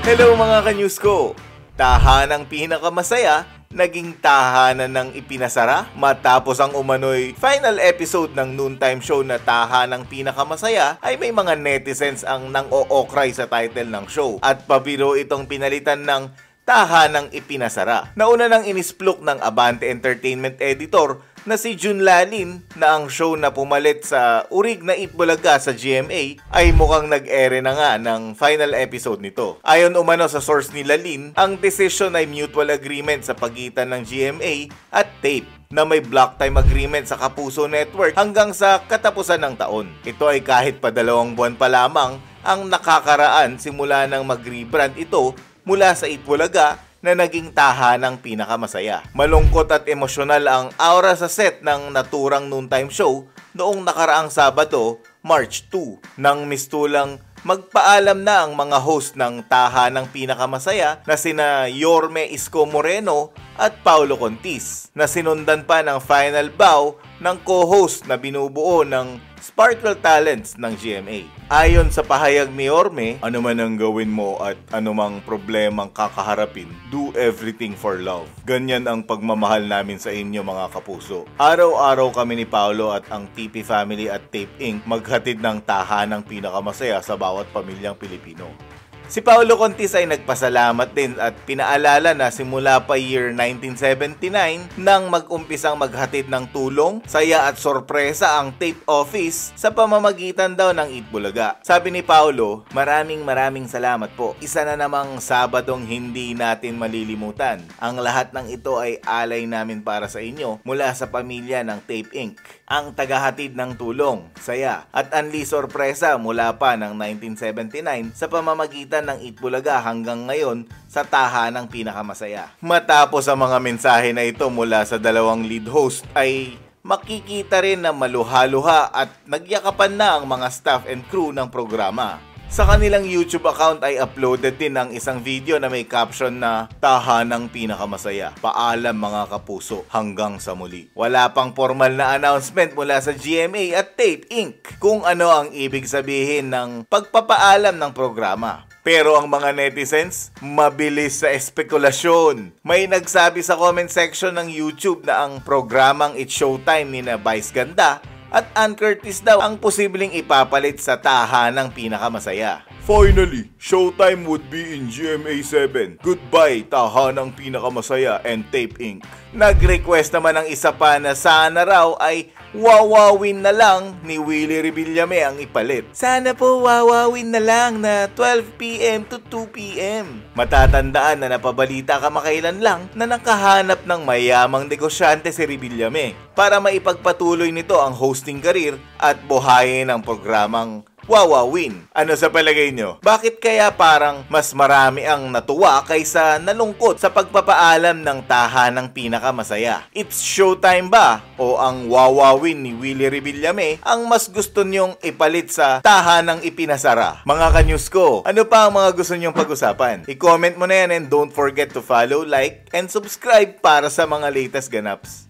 Hello mga ka-news ko! Tahanang pinakamasaya, naging tahanan ng ipinasara matapos ang umano'y final episode ng noontime show na tahanang pinakamasaya ay may mga netizens ang nang-o-okray sa title ng show at pabiro itong pinalitan ng tahanang ipinasara. Nauna nang inisplok ng Abante Entertainment editor na si Jun Lalin na ang show na pumalit sa Urig na Itbulaga sa GMA ay mukhang nag-ere na nga ng final episode nito. Ayon umano sa source ni Lalin, ang decision ay mutual agreement sa pagitan ng GMA at Tape na may block time agreement sa Kapuso Network hanggang sa katapusan ng taon. Ito ay kahit pa 2 buwan pa lamang ang nakakaraan simula nang mag-rebrand ito mula sa Itbulaga na naging tahanang pinakamasaya. Malungkot at emosyonal ang aura sa set ng naturang noontime show noong nakaraang Sabado, March 2, nang mistulang magpaalam na ang mga host ng tahanang pinakamasaya na sina Yorme Isko Moreno at Paulo Contis, na sinundan pa ng final bow ng co-host na binubuo ng Sparkle Talents ng GMA. Ayon sa pahayag ni Yorme, ano man ang gawin mo at anumang problemang kakaharapin, do everything for love. Ganyan ang pagmamahal namin sa inyo mga kapuso. Araw-araw kami ni Paulo at ang TP Family at Tape Inc. maghatid ng tahanang pinakamasaya sa bawat pamilyang Pilipino. Si Paulo Contis ay nagpasalamat din at pinaalala na simula pa year 1979 nang mag-umpisang maghatid ng tulong, saya at sorpresa ang Tape Office sa pamamagitan daw ng Itbulaga. Sabi ni Paulo, maraming salamat po. Isa na namang Sabadong hindi natin malilimutan. Ang lahat ng ito ay alay namin para sa inyo mula sa pamilya ng Tape Inc. Ang tagahatid ng tulong, saya at anli sorpresa mula pa ng 1979 sa pamamagitan ng Itbulaga hanggang ngayon sa tahanang pinakamasaya. Matapos ang mga mensahe na ito mula sa dalawang lead host ay makikita rin na maluha-luha at nagyakapan na ang mga staff and crew ng programa. Sa kanilang YouTube account ay uploaded din ang isang video na may caption na tahanang pinakamasaya. Paalam mga kapuso, hanggang sa muli. Wala pang formal na announcement mula sa GMA at Tape Inc. kung ano ang ibig sabihin ng pagpapaalam ng programa. Pero ang mga netizens, mabilis sa espekulasyon. May nagsabi sa comment section ng YouTube na ang programang It's Showtime ni na Vice Ganda at Ann Curtis daw ang posibleng ipapalit sa tahanang pinakamasaya. Finally, Showtime would be in GMA 7. Goodbye, tahanang pinakamasaya and Tape Inc. Nag-request naman ng isa pa na sana raw ay wawawin na lang ni Willie Revillame ang ipalit. Sana po wawawin na lang na 12 PM to 2 PM. Matatandaan na napabalita kamakailan lang na nakahanap ng mayamang negosyante si Revillame para maipagpatuloy nito ang hosting career at buhayin ang programang wawawin. Ano sa palagay nyo? Bakit kaya parang mas marami ang natuwa kaysa nalungkot sa pagpapaalam ng tahanang pinakamasaya? It's Showtime ba? O ang wawawin ni Willie Revillame ang mas gusto nyong ipalit sa tahanang ipinasara? Mga ka-news ko, ano pa ang mga gusto nyong pag-usapan? I-comment mo na yan and don't forget to follow, like, and subscribe para sa mga latest ganaps.